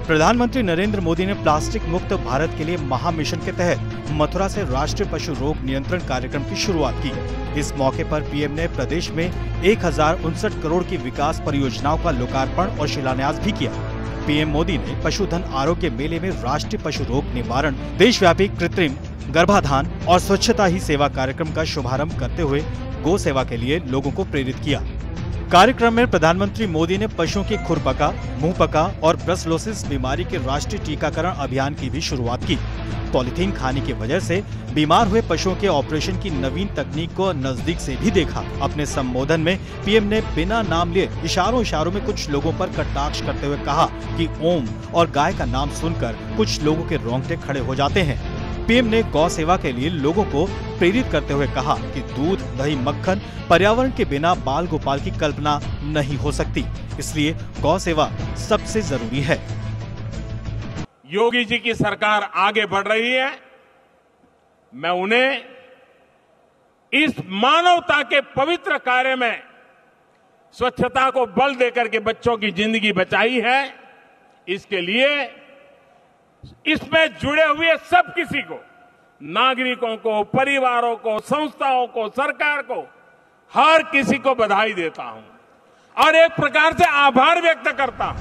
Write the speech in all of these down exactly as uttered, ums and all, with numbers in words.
प्रधानमंत्री नरेंद्र मोदी ने प्लास्टिक मुक्त भारत के लिए महा मिशन के तहत मथुरा से राष्ट्रीय पशु रोग नियंत्रण कार्यक्रम की शुरुआत की। इस मौके पर पीएम ने प्रदेश में एक हजार उनसठ करोड़ की विकास परियोजनाओं का लोकार्पण और शिलान्यास भी किया। पीएम मोदी ने पशुधन आरोग्य मेले में राष्ट्रीय पशु रोग निवारण, देशव्यापी कृत्रिम गर्भाधान और स्वच्छता ही सेवा कार्यक्रम का शुभारंभ करते हुए गौ सेवा के लिए लोगों को प्रेरित किया। कार्यक्रम में प्रधानमंत्री मोदी ने पशुओं की खुरपका, मुंहपका और ब्रुसेलोसिस बीमारी के राष्ट्रीय टीकाकरण अभियान की भी शुरुआत की। पॉलीथीन खाने की वजह से बीमार हुए पशुओं के ऑपरेशन की नवीन तकनीक को नजदीक से भी देखा। अपने संबोधन में पीएम ने बिना नाम लिए इशारों इशारों में कुछ लोगों पर कटाक्ष करते हुए कहा कि ओम और गाय का नाम सुनकर कुछ लोगों के रोंगटे खड़े हो जाते हैं। पीएम ने गौ सेवा के लिए लोगों को प्रेरित करते हुए कहा कि दूध, दही, मक्खन पर्यावरण के बिना बाल गोपाल की कल्पना नहीं हो सकती, इसलिए गौ सेवा सबसे जरूरी है। योगी जी की सरकार आगे बढ़ रही है। मैं उन्हें इस मानवता के पवित्र कार्य में स्वच्छता को बल देकर के बच्चों की जिंदगी बचाई है, इसके लिए इसमें जुड़े हुए सब किसी को, नागरिकों को, परिवारों को, संस्थाओं को, सरकार को, हर किसी को बधाई देता हूं और एक प्रकार से आभार व्यक्त करता हूं।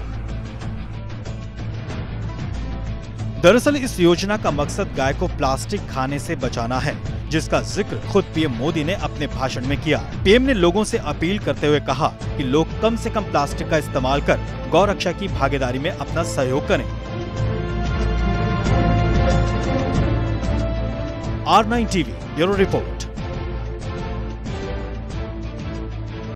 दरअसल इस योजना का मकसद गाय को प्लास्टिक खाने से बचाना है, जिसका जिक्र खुद पीएम मोदी ने अपने भाषण में किया। पीएम ने लोगों से अपील करते हुए कहा कि लोग कम से कम प्लास्टिक का इस्तेमाल कर गौ रक्षा की भागीदारी में अपना सहयोग करें। R nine TV bureau report.